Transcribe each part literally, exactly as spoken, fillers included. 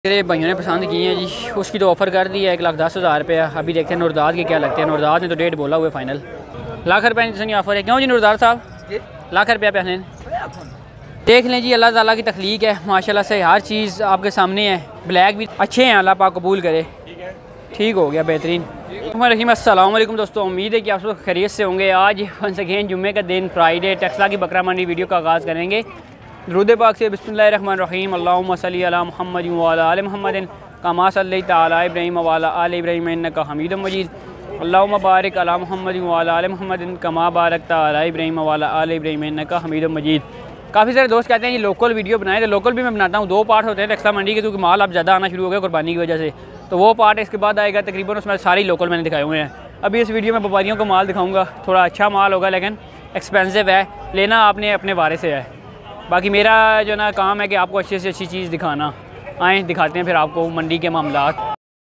मेरे भाइयों ने पसंद की हैं जी, उसकी तो ऑफ़र कर दी है एक लाख दस हज़ार रुपया। अभी देखते हैं नुरदाद के क्या लगते हैं। नुरदाद ने तो डेट बोला हुआ है फाइनल लाख रुपये की ऑफ़र है। क्यों जी नुरदाद साहब लाख रुपया पहले देख लें जी। अल्लाह ताला की तख्लीक है माशाल्लाह से, हर चीज़ आपके सामने है। ब्लैक भी अच्छे हैं, अल्लाह पाक कबूल करे। ठीक हो गया, बेहतरीन। अस्सलाम वालेकुम दोस्तों, उम्मीद है कि आप सब खैरियत से होंगे। आज वंस अगेन जुम्मे का दिन, फ्राइडे, टेक्सला की बकरा मंडी वीडियो का आगाज़ करेंगे। दुरूद पाक से बिस्मिल्लाहिर्रहमानिर्रहीम। अल्लाहुम्मा सल्ली अला मुहम्मद व अला आलि मुहम्मद कमा सल्लैता अला इब्राहीम व अला आलि इब्राहीम इन्नका हमीदुम मजीद। अल्लाहुम्मा बारिक अला मुहम्मद व अला आलि मुहम्मद कमा बारकता अला इब्राहीम व अला आलि इब्राहीम इन्नका हमीदुम मजीद। काफ़ी सारे दोस्त कहते हैं ये लोकल वीडियो बनाए, तो लोकल भी मैं बनाता हूँ। दो पार्ट होते हैं टेक्सला मंडी के, क्योंकि माल अब ज़्यादा आना शुरू हो गया कुर्बानी की वजह से, तो वो पार्ट इसके बाद आएगा। तकरीबन उसमें सारी लोकल मैंने दिखाए हुए हैं। अभी इस वीडियो में व्यापारियों को माल दिखाऊँगा, थोड़ा अच्छा माल होगा लेकिन एक्सपेंसिव है, लेना आपने अपने वारे से है। बाकी मेरा जो ना काम है कि आपको अच्छी से अच्छी चीज़ दिखाना। आएँ दिखाते हैं फिर आपको मंडी के मामलात।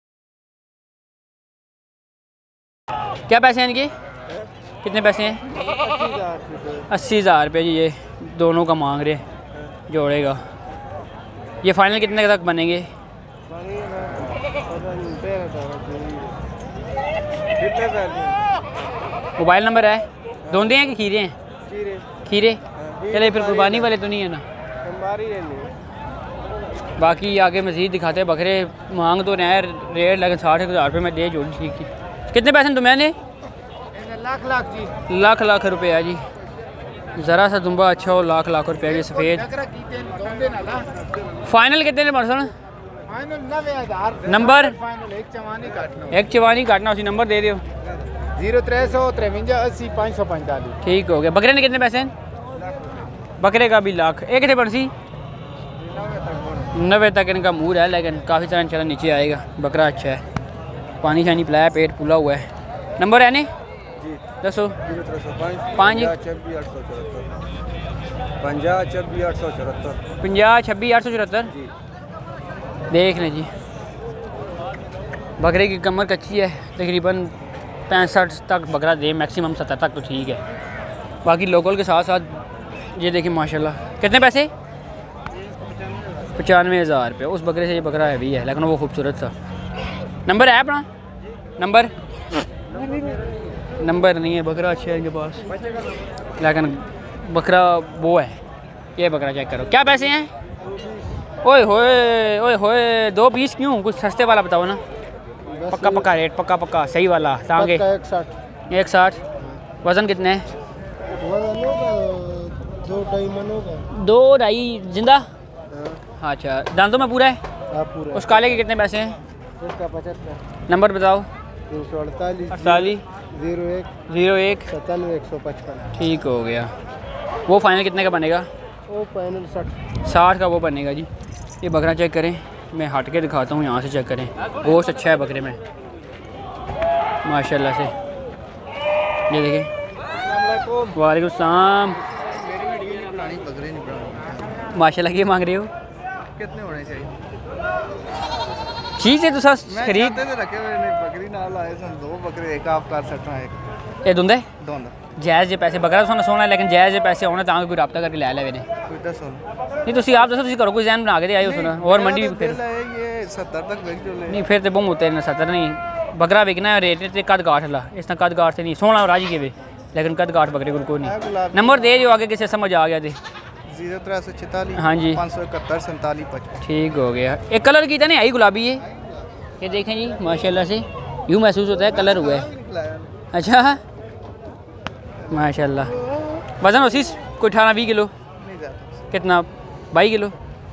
क्या पैसे हैं इनके, कितने पैसे हैं? अस्सी हज़ार रुपये जी, ये दोनों का मांग रहे जोड़ेगा। ये फाइनल कितने तक बनेंगे? मोबाइल नंबर है? दोंदे हैं कि खीरे हैं? खीरे चले, फिर कुर्बानी वाले तो नहीं है ना। बाकी आगे मज़ीद दिखाते हैं। बकरे मांग तो रहे रेट, लेकिन साठ हज़ार रुपये में दे जोड़ी ठीक थी। कितने पैसे तुम्हें ने? लाख लाख जी, लाख लाख रुपये है जी। ज़रा सा दुम्बा अच्छा हो, लाख लाख रुपये की सफ़ेद। फाइनल कितने ने परसों? नंबर एक चवानी काटना, उसी नंबर दे दो। जीरो त्रै सौ तिरवंजा अस्सी पाँच सौ पैंतालीस। ठीक हो गया। बकरे ने कितने पैसे? बकरे का भी लाख। एक थे बंसी नब्बे तक इनका मूड है, लेकिन काफ़ी सारा इंशाल्लाह नीचे आएगा। बकरा अच्छा है, पानी शानी पिलाया, पेट फूला हुआ है। नंबर है ने दसो? पाँच पंजा छब्बी आठ सौ चौहत्तर पंजाह छब्बी आठ सौ चौहत्तर। देख लें जी, बकरे की कमर कच्ची है, तकरीबन पैंसठ तक बकरा दे, मैक्सिमम सत्तर तक तो ठीक है। बाकी लोकल के साथ साथ ये देखिए माशाल्लाह। कितने पैसे? पचानवे हज़ार रुपये। उस बकरे से ये बकरा हैवी है, लेकिन वो खूबसूरत था। नंबर है अपना? नंबर नंबर नहीं है, बकरा अच्छा है इनके पास, लेकिन बकरा वो है। ये बकरा चेक करो, क्या पैसे हैं? ओए होए ओए होए, दो बीस क्यों? कुछ सस्ते वाला बताओ ना। पक्का पक्का रेट, पक्का पक्का सही वाला तांगे। एक साठ एक साठ। वज़न कितने है? दो ढाई मन होगा। दो ढाई जिंदा। अच्छा, दांतों में पूरा है? पूरा। उस काले के कितने पैसे हैं? उसका पचहत्तर। नंबर बताओ। तीन सौ अड़तालीस अड़तालीस जीरो एक जीरो एक सतानवे एक सौ पचपन। ठीक हो गया। वो फाइनल कितने का बनेगा? वो फाइनल साठ साठ का वो बनेगा जी। ये बकरा चेक करें, मैं हट के दिखाता हूँ, यहाँ से चेक करें। गोश्त अच्छा है बकरे में माशाल्लाह से। ये देखें। वालेकुम सलाम। माशाल्लाह ये मांग रहे हो? कितने होने चाहिए? चीज़ है तो सर खरीद रखे हुए बकरी नाल आए सन, दो बकरे एक आप कर सकता है। ये दुंदे दोंदा जायज़ जे पैसे, बकरा सोना सोना, लेकिन जायज़ जे पैसे होने तां कोई रब्ता करके लै ले ने। कोई दस हो नहीं तुसी आप दसो, तुसी करो कोई ज़हन बना के दे आए हो सुना। और मंडी भी फिर ये सत्तर तक बेच जो ले। नहीं फिर तो बहुत होते हैं सत्तर नहीं। बकरा बिकना है रेट ते कद गाठ ला, इस कद गाठ से नहीं सोना राजी के वे, लेकिन कद गाठ बकरे को नहीं। नंबर दे जो आगे किसे समझ आ गया थे। जीरो त्रै सौ छितालीस हाँ जी पाँच सौ इकहत्तर सैंतालीस पचपन। ठीक हो गया। एक कलर की था नहीं आई गुलाबी है, ये देखें जी माशाल्लाह से, यूँ महसूस होता है कलर हुआ है। अच्छा माशाल्लाह। वज़न उसी कोई अठारह बीस किलो? कितना? बाईस किलो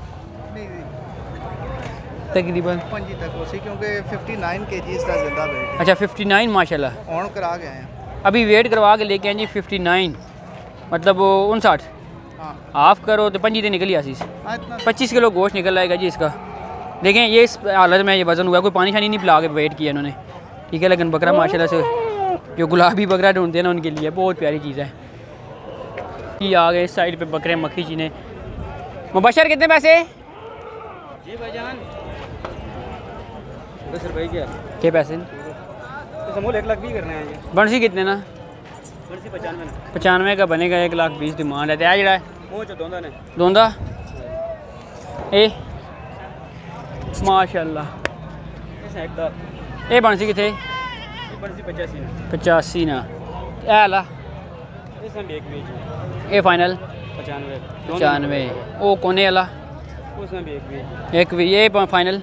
तकरीबन क्योंकि उनसठ केजी इसका जिंदा वेट है। अच्छा उनसठ माशाल्लाह। ऑन करा गए हैं अभी वेट करवा के लेके आए जी उनसठ, मतलब उनसठ हाफ करो तो पंजी दिन निकली आसीस पच्चीस किलो गोश्त निकल आएगा जी इसका। देखें ये इस हालत में ये वज़न हुआ, कोई पानी शानी नहीं पिला के वेट किया इन्होंने, ठीक है। लेकिन बकरा माशाल्लाह से, जो गुलाबी बकरा ढूंढते हैं ना उनके लिए बहुत प्यारी चीज़ है। ये आ गए इस साइड पे बकरे मक्खी चीने। मुबशर कितने पैसे? जी भाईजान दस रुपये क्या क्या पैसे? समूल एक लाख भी करने हैं। बंसी कितने ना? बंसी पचानवे पचानवे का बनेगा, एक लाख बीस डिमांड है। जड़ा है दोंदा ए माशाल्लाह। ये बनसी किथे पचासी ना ए ला ये फाइनल पचानवे वो कोने वाला एक भी ये फाइनल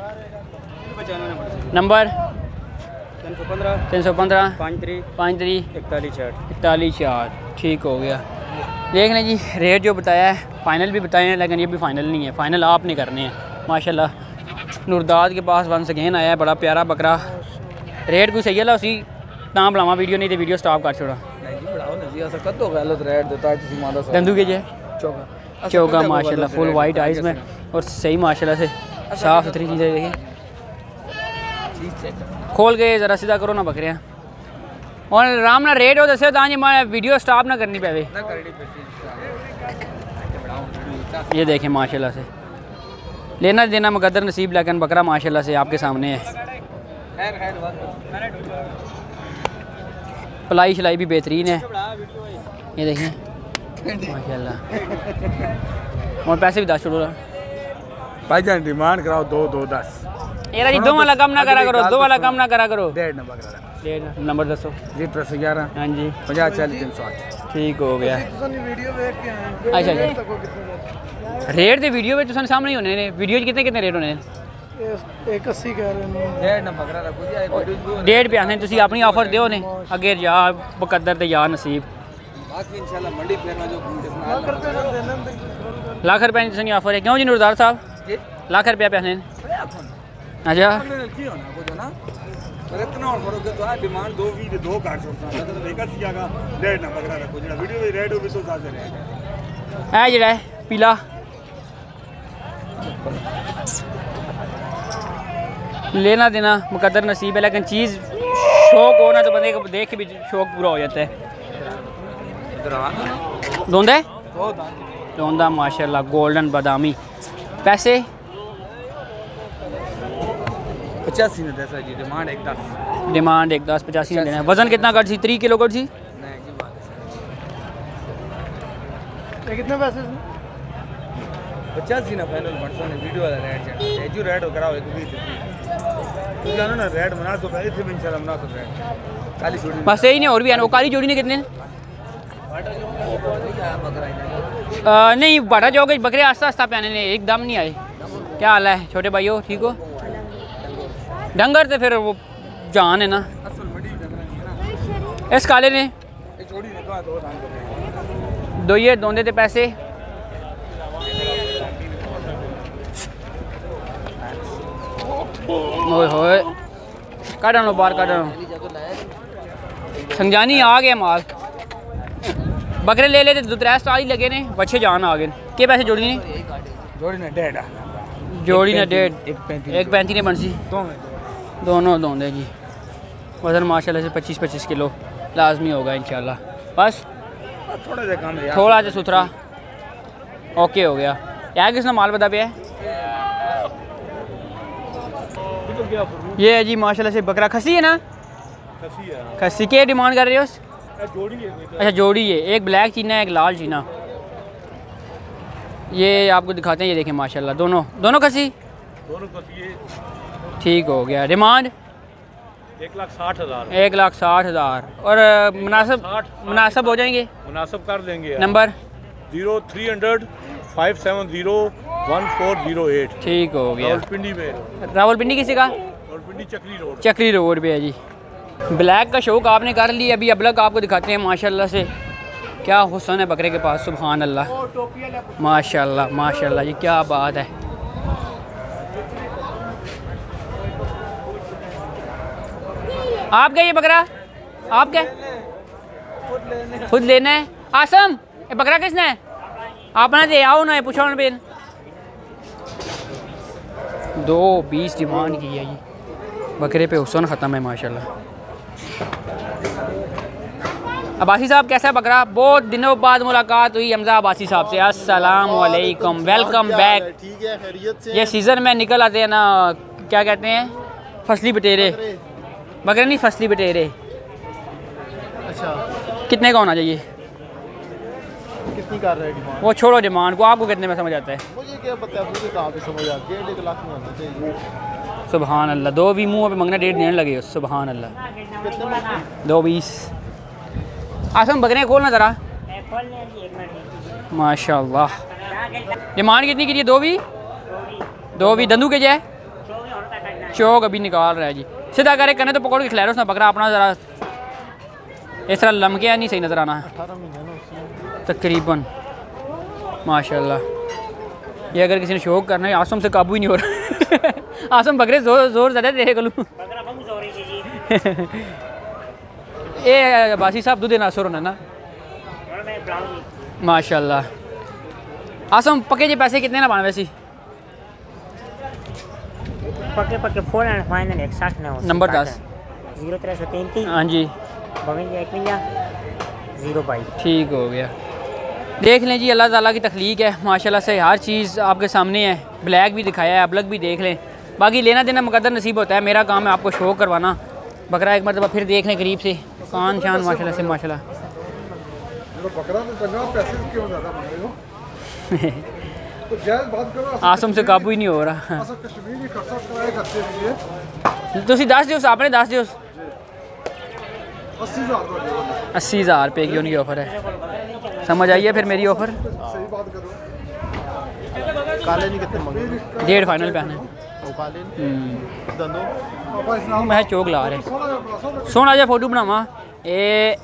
नंबर तीन सौ पंद्रह पाँच त्री पाँच त्री इकतालीस चार इकतालीस चार ठीक हो गया। देख लें जी रेट जो बताया है फ़ाइनल भी बताए हैं लेकिन ये भी फ़ाइनल नहीं है, फ़ाइनल आपने करने हैं। माशाल्लाह नुरदाद के पास वन सेकेंड आया है बड़ा प्यारा बकरा। रेट कोई सही है उसी तां बुलावा वीडियो नहीं तो वीडियो स्टॉप कर छोड़ा दंदू के जे चौका माशाल्लाह फुल वाइट आइज में और सही माशाल्लाह से साफ़ सुथरी चीज़ें देखिए। खोल के ज़रा सीधा करो ना बकरियाँ और आराम ना रेट हो दसे तां जी मैं वीडियो स्टॉप ना करनी पवे। ये देखें माशाल्लाह से लेना देना मुकद्दर नसीब लेकिन बकरा माशाल्लाह से आपके सामने है। पलाई शलाई भी बेहतरीन है ये देखें माशाल्लाह। और पैसे भी दस छोड़ो भाईजान डिमांड कराओ दो दो दस ये जी दो वाला कम ना करा करो दो वाला कम ना करा करो डेढ़ नंबर डेढ़ नंबर दसो जी प्लस ग्यारह हाँ जी पचास चालीस तीन सौ आठ ठीक हो गया। अच्छा अच्छा रेट तो वीडियो में तुम सामने ही होने ने वीडियो कितने कितने रेट होने एक अस्सी कह रहे हैं डेढ़ नंबर डेढ़ पे आने तुसी अपनी ऑफर दो ने अगे या मुकद्दर ते या नसीब बाकी इंशाल्लाह मंडी फेरना जो लाख रुपए की ऑफर है क्यों जी नुरदार साहब लाख रुपया पैसे अच्छा इतना और करोगे तो डिमांड दो भी दो काट छोड़ता है तो देखा सीगा डेढ़ नंबर का रखो जेड़ा वीडियो में रेड हो भी तो साथ है है जेड़ा है पीला लेना देना मुकद्दर नसीब है लेकिन चीज़ शौक हो ना तो बंदे को देख के भी शौक पूरा हो जाता है। दोंदा दोंदा माशाल्लाह गोल्डन बादामी पैसे पचासी ने दस जी डिमांड एक दस डिमांड एक दस पचासी में देना है। वजन कितना कर सी त्री किलो कर सी कितने पैसे पचासी ना फाइनल बढ़सो ने वीडियो वाला रेट चढ़ा जो रेट कराओ एक भी तू जानो ना रेट बना सो पहले थे इंशाल्लाह बना सो रेट काली जोड़ी बस यही नहीं और भी है वो काली जोड़ी ने कितने नहीं बड़ा जो के बकरे आस्ता आस्ता पहने ने एकदम नहीं आए। क्या हाल है छोटे भाइयों ठीक हो डंगर तो फिर वो जान है ना इस काले ने दो ये दोंदे थे पैसे ओए होए काट लो बाहर काट लो संजानी आ गया माल बकरे ले लेते दो त्रै स्टाल ही लगे ने बच्चे जान आ गए के पैसे जोड़ी ने जोड़ी ने डेढ़ जोड़ी ने डेढ़ एक पैंती ने बनसी दोनों दोंदे जी वजन माशाल्लाह से पच्चीस पच्चीस किलो लाजमी होगा इंशाल्लाह बस थोड़ा सा कम है थोड़ा सा सुथरा ओके हो गया यार किसने माल बता पे है ये है जी माशाल्लाह से बकरा खसी है ना खसी है खसी के डिमांड कर रहे हो जोड़ी है अच्छा जोड़ी है एक ब्लैक चीना है एक लाल चीना ये आपको दिखाते हैं ये देखें माशाल्लाह दोनों दोनों खसी दोनों खसी ठीक हो गया। डिमांड एक लाख साठ हज़ार एक लाख साठ हज़ार और मुनासिब मुनासिब हो जाएंगे मुनासिब कर देंगे number zero three hundred five seven zero one four zero eight ठीक हो गया। रावलपिंडी में रावलपिंडी किसी का रावलपिंडी चक्री रोड चक्री रोड पे है जी। ब्लैक का शौक आपने कर लिया अभी अबलग आपको दिखाते हैं माशाल्लाह से क्या हुस्न है बकरे के पास सुभान अल्लाह माशाल्लाह माशाल्लाह जी क्या बात है। आपका ये बकरा आपका खुद लेना है आसम ये बकरा किसने है आपने दे आओ ना पूछो ना बेन दो बीस डिमांड की है जी बकरे पे हुस्न ख़त्म है माशाल्लाह। अब्बासी साहब कैसा है बकरा बहुत दिनों बाद मुलाकात हुई हमजा अब्बासी साहब से अस्सलाम वालेकुम वेलकम बैक। ठीक है खैरियत से ये सीज़न में निकल आते हैं ना क्या कहते हैं फसली बटेरे बकरे नहीं फसली बटेरे। अच्छा कितने का होना चाहिए कितनी कर रहे हैं डिमांड वो छोड़ो डिमांड को आपको कितने में समझ आता है मुझे क्या पता है पूरी कहाँ पे समझ आती है, एक लाख में होना चाहिए। सुभान अल्लाह, दो भी मुँह पे मंगना डेढ़ देने लगे हो। सुभान अल्लाह, दो बीस। आसम बकरे खोलना ज़रा। माशाल्लाह। डिमांड कितनी की? दो भी दो भी दंदू के जाए चौक अभी निकाल रहा है जी। सीधा करे करने तो पकड़ के खिला रहे उसने बकरा अपना ज़रा इस तरह लमके नहीं सही नज़र आना है तकरीबन। माशाल्लाह, ये अगर किसी ने शौक करना है, आसम से काबू ही नहीं हो रहा। आसम बकरे जोर जोर ज़्यादा दे गलू। ये बासी साहब दूध नासुर होना ना। माशाल्लाह। आसम पके जे पैसे कितने ना पाने वैसे? पके पके फोर एंड फाइनल एक साठ ना हो। नंबर दस जीरो तेरह सौ तैंतीस। हाँ जी, बवंजा इकवंजा जीरो बाईस। ठीक हो गया। देख लें जी, अल्लाह ताला की तख्लीक है माशाल्लाह से, हर चीज़ आपके सामने है। ब्लैक भी दिखाया है, अबलग भी देख लें। बाकी लेना देना मुकद्दर नसीब होता है। मेरा काम है आपको शो करवाना। बकरा एक मरतबा फिर देख लें करीब से, कान शान माशाल्लाह से माशाल्लाह। बकरा तो चंगा, पैसे क्यों ज़्यादा मांग रहे हो? तो जायज़ बात करो। आसम से काबू ही नहीं हो रहा। असल कश्मीरी खर्चा कराए खर्चे लिए तुसी दस दियो, आपने दस दियो। अस्सी हज़ार अस्सी हज़ार रुपये की उनकी ऑफ़र है। समझ आई है फिर मेरी ऑफ़र? सही बात करो। काले नहीं कितने मंगे? डेढ़ फाइनल पे आने। वो काले दंदो मैं चौक ला रहे सोना जा फोटो बनावा। ए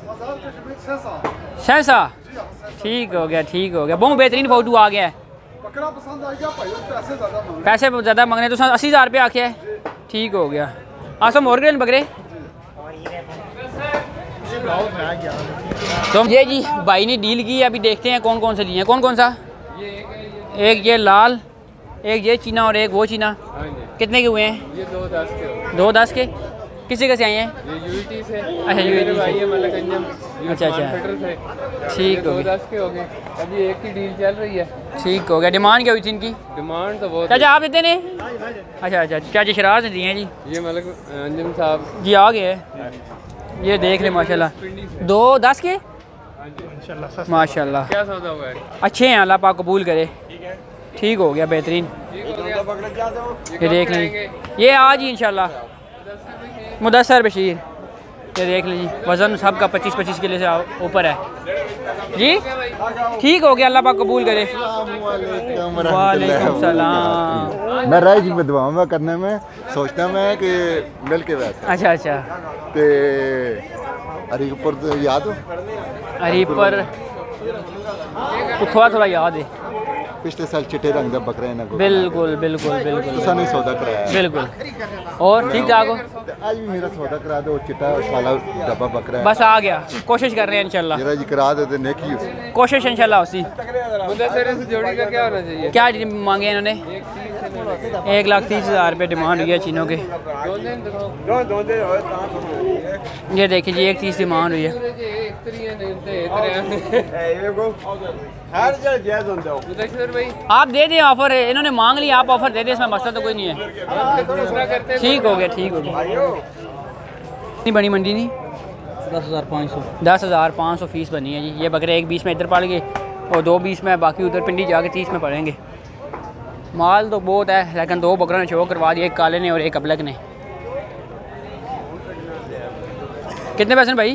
सहसा, ठीक हो गया, ठीक हो गया। बहुत बेहतरीन फोटो आ गया है। बकरा पसंद आ गया भाई, पैसे ज़्यादा मांगे। पैसे ज़्यादा मंगने तो अस्सी हज़ार रुपये आखे है। ठीक हो गया। आसम और गए बकरे तो ये जी भाई ने डील की। अभी देखते हैं कौन कौन से लिए हैं। कौन कौन सा? एक ये लाल, एक ये चीना और एक वो चीना। कितने के हुए हैं? ये दो दस के दो दस के। किसी के से आए हैं? ये यूईटी से। अच्छा, यूईटी से। ये मतलब गंजम अच्छा अच्छा, ठीक हो दो गया। दस के हो गए। अभी एक की डील चल रही है। ठीक हो गया। डिमांड क्या हुई थी इनकी? डिमांड तो बहुत चाचा आप देते ने? अच्छा अच्छा, चाचा शराज दिए हैं जी। ये मतलब अंजम साहब जी आ गए हैं। ये देख ले माशाल्लाह, दो दस के माशाल्लाह। क्या सौदा हुआ है? अच्छे हैं, अल्लाह पाक कबूल करे। ठीक हो गया, बेहतरीन। ये देख लें, ये आज ही इंशाल्लाह मुदस्सर बशीर। ये देख लीजिए, वज़न सबका पच्चीस पच्चीस किलो से ऊपर है जी। ठीक हो गया, अल्लाह पाक कबूल करे। वालेकुम सलाम। मैं राय जी में दुआऊँ करने में सोचता मैं कि मिल के वैसे। अच्छा अच्छा। ते हरीपुर तो याद हो? हरीपुर थोड़ा थोड़ा याद है। पिछले साल चिट्टे रंग का बकरा इन्हें बिल्कुल बिल्कुल बिल्कुल तुसा नहीं सौदा कराया बिल्कुल। और ठीक ठाक हो? आज भी मेरा सौदा करा दो, चिट्टा काला डब्बा बकरा है। बस आ गया, कोशिश कर रहे हैं इंशाल्लाह। जरा जी करा दे तो नेकी हो। कोशिश इंशाल्लाह उसी। मुदस्सर से जोड़ी का क्या होना चाहिए? क्या मांगे इन्होंने? एक लाख तीस हज़ार रुपये डिमांड हुई है चीनों के। ये देखिए जी, एक तीस डिमांड हुई है। आप दे दें ऑफर है, इन्होंने मांग लिया, आप ऑफर दे दें, इसमें मसला तो कोई नहीं है। ठीक हो गया, ठीक हो गया। इतनी बड़ी मंडी नहीं, दस हज़ार पाँच सौ दस हज़ार पाँच सौ फीस बनी है जी। ये बकरे एक बीस में इधर पड़ गए और दो बीस में बाकी उधर पिंडी जाके तीस में पड़ेंगे। माल तो बहुत है, लेकिन दो बकरों ने शो करवा दिया, एक काले ने और एक अबलग ने। कितने पैसे भाई?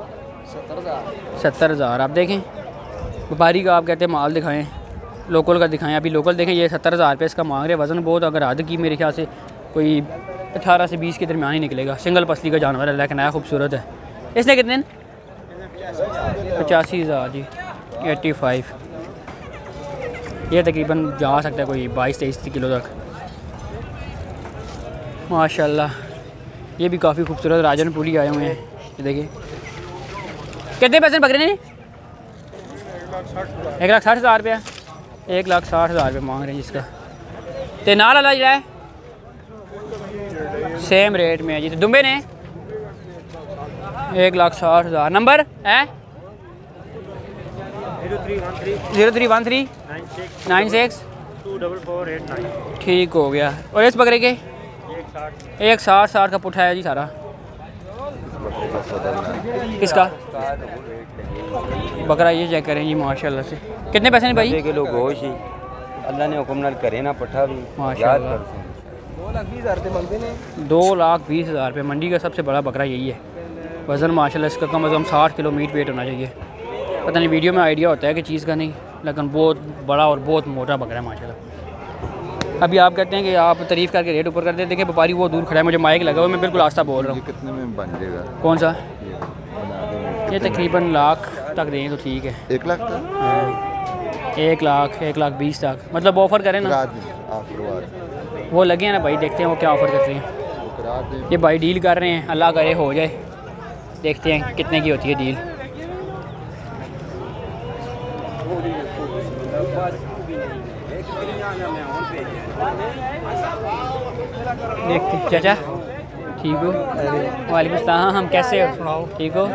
सत्तर हज़ार। आप देखें, व्यापारी का आप कहते हैं माल दिखाएं, लोकल का दिखाएं। अभी लोकल देखें, ये सत्तर हज़ार रुपये इसका मांग रहे। वज़न बहुत, अगर हद की मेरे ख्याल से कोई अठारह से बीस के दरमियान ही निकलेगा। सिंगल पसली का जानवर है, लेकिन नया खूबसूरत है। इसने कितने? पचासी हज़ार जी, एट्टी फाइव। ये तकरीबन जा सकता है कोई बाईस तेईस किलो तक माशाल्लाह। ये भी काफ़ी खूबसूरत राजनपुरी आए हुए हैं। ये देखिए, कितने पैसे बकरे ने? एक लाख साठ हज़ार रुपया। एक लाख साठ हज़ार रुपये मांग रहे हैं जिसका। ते नाल वाला जो है सेम रेट में है जी। तो दुम्बे ने एक लाख साठ हज़ार। नंबर है zero three one three nine six two double four eight nine. ठीक हो गया। और इस बकरे के एक साठ साठ का पुठा है जी सारा। किसका बकरा? ये चेक करें जी माशाल्लाह से। कितने पैसे ने भाई? किलो गोश्त ही अल्लाह ने हुक्म नाल करे ना पट्ठा भी माशाअल्लाह। दो लाख बीस हज़ार रुपये मंगते ने दो लाख बीस हज़ार रुपये मंडी का सबसे बड़ा बकरा यही है। वज़न माशाल्लाह इसका कम अज़ कम साठ किलो मीट वेट होना चाहिए। पता नहीं वीडियो में आइडिया होता है कि चीज़ का नहीं, लेकिन बहुत बड़ा और बहुत मोटा बकरा है माशाल्लाह। अभी आप कहते हैं कि आप तारीफ़ करके रेट ऊपर कर देते, देखिए व्यापारी वो दूर खड़ा है, मुझे माइक लगा हुआ है, मैं बिल्कुल आस्ता बोल रहा ये हूँ। कितने में बन जाएगा? कौन सा? ये बना देंगे। ये तकरीबन लाख तक दें तो ठीक है। एक लाख तक एक लाख एक लाख बीस तक मतलब ऑफ़र करें ना, करा दें आप करवा दें। वो लगे हैं ना भाई, देखते हैं वो क्या ऑफ़र करते हैं। वो करा दें। ये भाई डील कर रहे हैं, अल्लाह करे हो जाए, देखते हैं कितने की होती है डील। देखते हैं। चाचा ठीक हो? वालेकुम सलाम, हम कैसे हो? ठीक हो?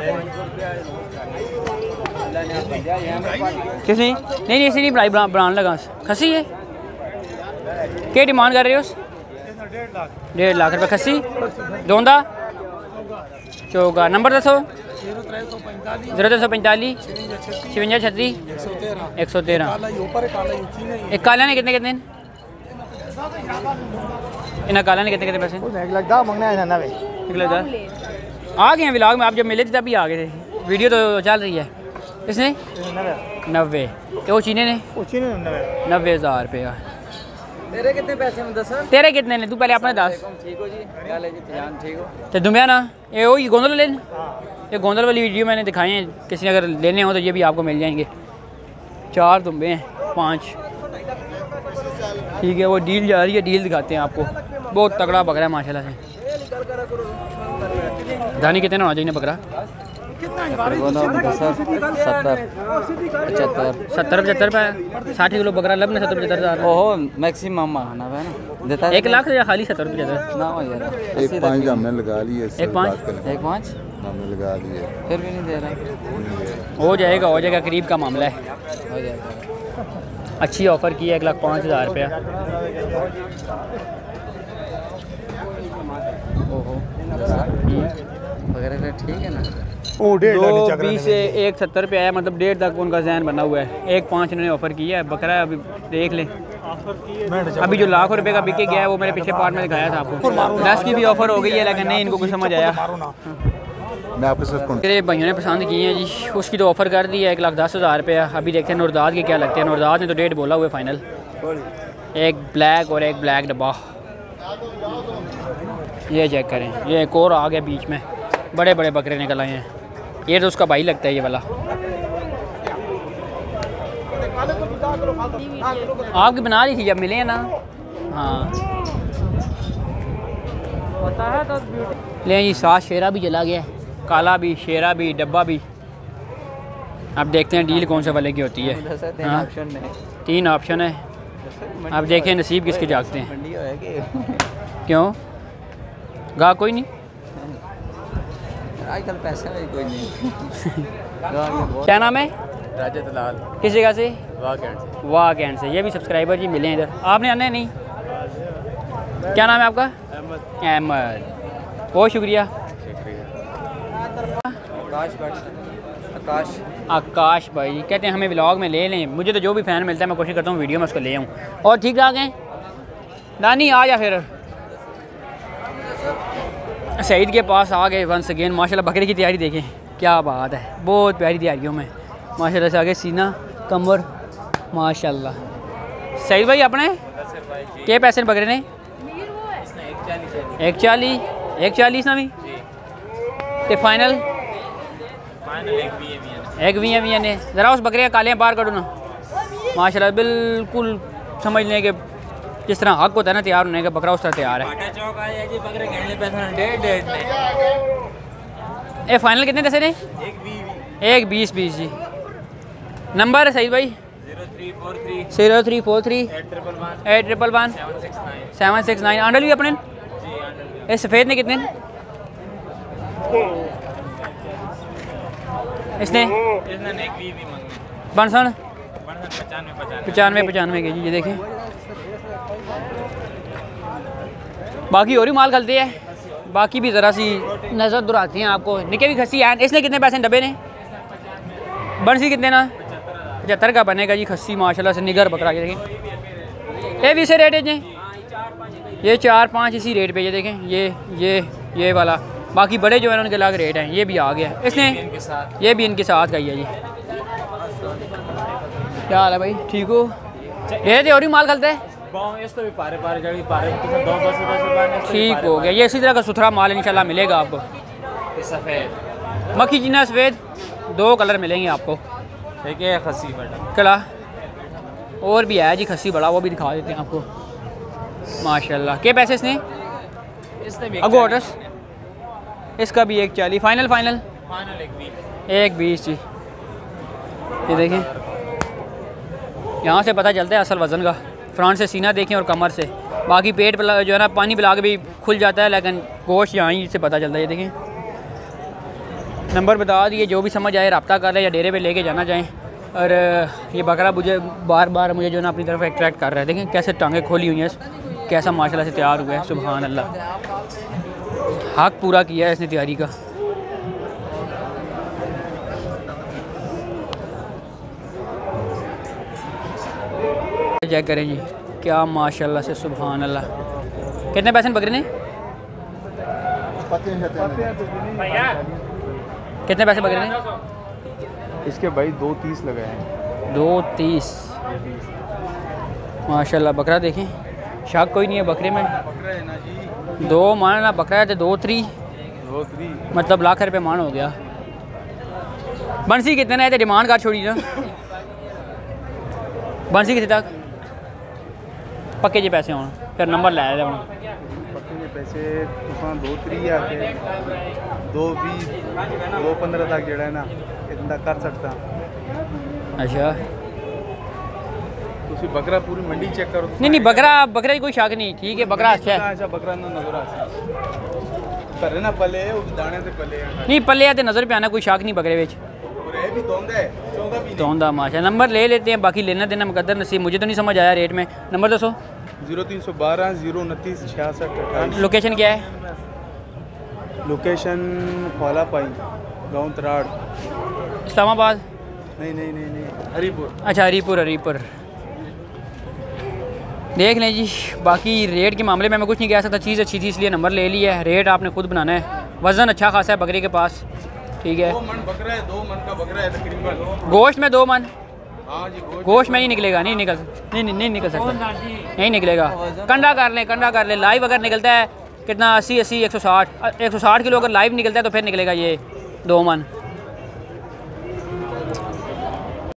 किसी नहीं नहीं इसी नहीं बनाई बनाने लगा खसी है। क्या डिमांड कर रहे हो? डेढ़ लाख रुपये खसी दोंदा चौका। नंबर दसो। जीरो तीन सौ पैंतालीस छवंजा छत्ती एक सौ तेरह। एक काला ने कितने कितने इन्हें काला ने कितने कितने पैसे? एक लाख दा मंगना है ना वे एक लाख दस। आ गए हैं व्लॉग में, आप जब मिले थे तभी आ गए थे, वीडियो तो चल रही है। इसने नब्बे तो वो चीने ने नब्बे हज़ार रुपये का। तेरे कितने पैसे में दस? तेरे कितने ने? तू पहले अपने दस। ठीक हो जी, क्या ले जी जान ठीक हो? तो दुमिया ना ये वही गोंदल ले, ये गोंदल वाली वीडियो मैंने दिखाई है, किसी ने अगर लेने हो तो ये भी आपको मिल जाएंगे। चार दुम्बे हैं, पाँच ठीक है। वो डील जा रही है, डील दिखाते हैं आपको। बहुत तगड़ा बकरा है माशाल्लाह से। दानी कितने होना चाहिए बकरा? सत्तर पचहत्तर सत्तर पचहत्तर रुपये साठ किलो बकरा लब ने सत्तर पचहत्तर हज़ार ओहो मैक्सिमम आना है ना देता एक लाख या खाली सत्तर पचहत्तर? ना हो यार। एक पाँच हमने लगा लिए। एक पाँच? एक पाँच हमने लगा लिए। फिर भी नहीं दे रहा। हो जाएगा हो जाएगा, करीब का मामला है। हो जाएगा। अच्छी ऑफ़र की है, एक लाख पाँच हज़ार रुपया। ओहो वगैरह ठीक है ना। दो बीस से एक सत्तर पे आया, मतलब डेढ़ तक उनका जहन बना हुआ है। एक पाँच इन्होंने ऑफ़र किया है बकरा, अभी देख लें। अभी जो लाख रुपए का बिके गया है वो मैंने पिछले पार्ट में दिखाया था आपको। दस की भी ऑफ़र हो गई है, लेकिन नहीं इनको कुछ समझ आया। मैं आपके साथ कौन मेरे भाइयों ने पसंद की है जी, उसकी तो ऑफ़र कर दी है एक लाख दस हज़ार रुपया। अभी देखते हैं नुरदाद के क्या लगते हैं। नुरदाद ने तो डेट बोला हुआ है फाइनल। एक ब्लैक और एक ब्लैक डब्बा, ये चेक करें। ये एक और आ गया बीच में, बड़े बड़े बकरे निकल आए हैं। ये तो उसका भाई लगता है ये वाला। आपकी बना रही थी जब मिले हैं ना? हाँ ले जी। सात शेरा भी चला गया, काला भी, शेरा भी, डब्बा भी। अब देखते हैं डील कौन से वाले की होती है। हाँ? तीन ऑप्शन है, अब देखें नसीब किसके जागते हैं। क्यों गा कोई नहीं? आजकल पैसे में कोई नहीं। क्या नाम है? राजत लाल किस जगह से? वाह कैंट से। वाह कैंट से। ये भी सब्सक्राइबर जी मिले हैं इधर। आपने आना है नहीं? क्या नाम है आपका? अहमद। अहमद, बहुत शुक्रिया। आकाश आकाश आकाश भाई कहते हैं हमें व्लॉग में ले लें। मुझे तो जो भी फ़ैन मिलता है मैं कोशिश करता हूँ वीडियो में उसको ले आऊँ। और ठीक ठाक हैं नानी? आ जा फिर। सईद के पास आ गए वंस अगेन। माशाल्लाह बकरे की तैयारी देखें, क्या बात है, बहुत प्यारी तैयारियों में माशाल्लाह से आगे सीना कमर माशाल्लाह। सईद भाई अपने क्या पैसे बकरे ने? एक चालीस एक चालीस ना भी तो फाइनल एक भी भी ने ज़रा उस बकरे का काले बाहर करो ना। माशाल्लाह बिल्कुल समझ लें कि जिस तरह हक होता है ना तैयार होने का, बकरा उस तरह तैयार है। ए फाइनल कितने दसे ने? एक बीस बीस जी। नंबर सही भाई? Zero three four three eight triple one seven six nine. Andal भी अपने ये सफ़ेद ने कितने? इसने बनसन पचानवे पचानवे के जी। ये देखें बाकी और ही माल खलते हैं, बाकी भी ज़रा सी नज़र दुराती हैं आपको। निके भी खसी है। इसने कितने पैसे डब्बे ने? बनसी कितने ना? पचहत्तर का बनेगा जी खस्सी माशाल्लाह से निगर बकरा। ये देखिए ये भी इसे रेट है जी, ये चार पाँच इसी रेट पे, ये देखें ये ये ये वाला, बाकी बड़े जो है उनके अलग रेट हैं। ये भी आ गया इसने, ये भी इनके साथ का ही है जी। क्या हाल है भाई, ठीक हो? ये थे और ही माल खलते हैं, ठीक हो गया। ये इसी तरह का सुथरा माल इंशाल्लाह मिलेगा आपको। सफ़ेद मक्खी जीना सफ़ेद, दो कलर मिलेंगे आपको। ठीक है, खस्सी बड़ा कला और भी है जी, खस्सी बड़ा, वो भी दिखा देते हैं आपको माशाल्लाह। क्या पैसे इसने? अगो ऑर्डर्स इसका भी एक चालीस, फाइनल फाइनल एक बीस जी। ये देखें, यहाँ से पता चलता है असल वज़न का। फ्रंट से सीना देखें और कमर से, बाकी पेट पिला जो है ना पानी पिला के भी खुल जाता है, लेकिन गोश्त यहाँ से पता चलता है। ये देखें, नंबर बता दिए, जो भी समझ आए रब्ता कर ले या डेरे पे लेके जाना चाहें। और ये बकरा मुझे बार बार मुझे जो है ना अपनी तरफ अट्रैक्ट कर रहा है। देखें कैसे टांगें खोली हुई हैं, कैसा माशाल्लाह से तैयार हुआ है, सुभान अल्लाह। हक पूरा किया है इसने तैयारी का। चेक करें जी, क्या माशाल्लाह से सुभान अल्लाह। कितने पैसे बकरे ने? कितने पैसे बकरे ने? इसके भाई दो तीस लगाए हैं। दो तीस माशाल्लाह। बकरा देखें, शक कोई नहीं है बकरे में। दो मान ना बकरा है तो दो त्री दो त्री मतलब लाख रुपये मान हो गया। बंसी कितने है तो डिमांड कर छोड़ी ना, बंसी कितने तक पक्के जे पैसे होने फिर नंबर लै दे हूँ। पक्के के पैसे तुसां दो त्री आके दो बीस दो पंद्रह तक जड़ा है ना इतना कर सकता। अच्छा तुसी बकरा पूरी मंडी चेक करो। नहीं नहीं बकरा बकरा की कोई शक नहीं, ठीक है बकरा अच्छा है। अच्छा बकरा ना नजर आ करे ना पले उस दाने से पले नहीं पले तो नज़र पे आना, कोई शक नहीं बकरे विच और ये भी दोंदा है चौंदा भी तोंदा माशा। नंबर ले लेते हैं, बाकी लेना देना मुकद्दर नसीब। मुझे तो नहीं समझ आया रेट में, नंबर दसो। जीरो तीन सौ बारह जीरो उनतीस छियासठ अट्ठाईस। लोकेशन क्या है? लोकेशन खोला पाई गाँव तराड़। इस्लामाबाद? नहीं नहीं नहीं नहीं हरीपुर। अच्छा हरीपुर हरीपुर। देख लें जी, बाकी रेट के मामले में मैं कुछ नहीं कह सकता, चीज़ अच्छी थी इसलिए नंबर ले लिया है। रेट आपने खुद बनाना है। वज़न अच्छा खासा है बकरे के पास, ठीक है। दो मन बकरा है, दो मन का बकरा है तकरीबन। गोश्त में दो मन? हाँ जी गोश्त गोश्त में नहीं निकलेगा, नहीं निकल नहीं नहीं, नहीं निकल सकता, नहीं निकलेगा। कंडा कर लें, कंडा कर लें। लाइव अगर निकलता है कितना अस्सी अस्सी एक सौ साठ एक सौ साठ किलो अगर लाइव निकलता है तो फिर निकलेगा ये दो मन।